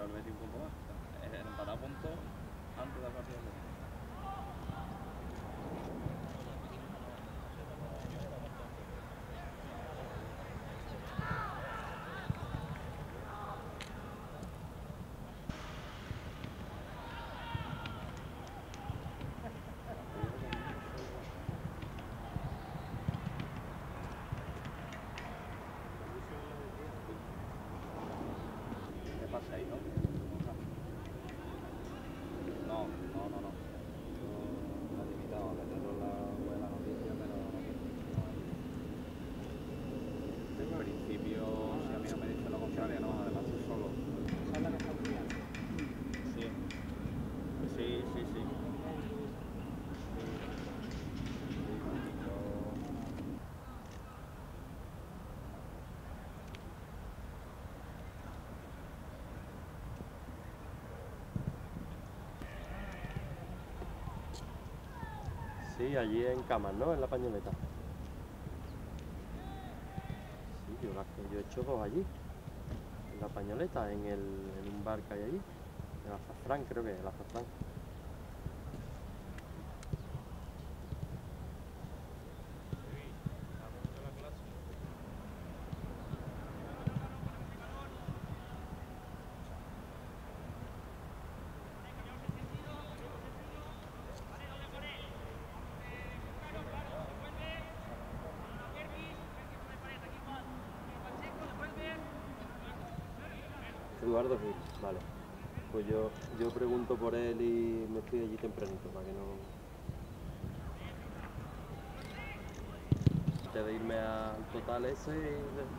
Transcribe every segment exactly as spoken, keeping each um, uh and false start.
el Betis un poco más. El empatado a punto antes del partido. ¿Qué pasa ahí, no? No, no, no, no. Yo he limitado a meterlo en la web de la noticia, pero no tengo en principio, si a mí no me dicen lo contrario, no, además estoy solo. ¿Esa es la que está ampliando? Sí, sí, sí, sí. Sí, allí en Camas, ¿no? En la Pañoleta. Sí, yo, las que yo he hecho dos allí. En la Pañoleta, en, el, en un bar que hay allí. El Azafrán, creo que es el Azafrán. Eduardo Gil, vale. Pues yo, yo pregunto por él y me estoy allí tempranito para que no... Antes de irme al total ese y...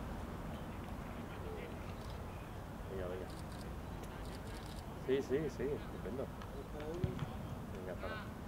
Venga, venga. Sí, sí, sí, estupendo. Venga, para.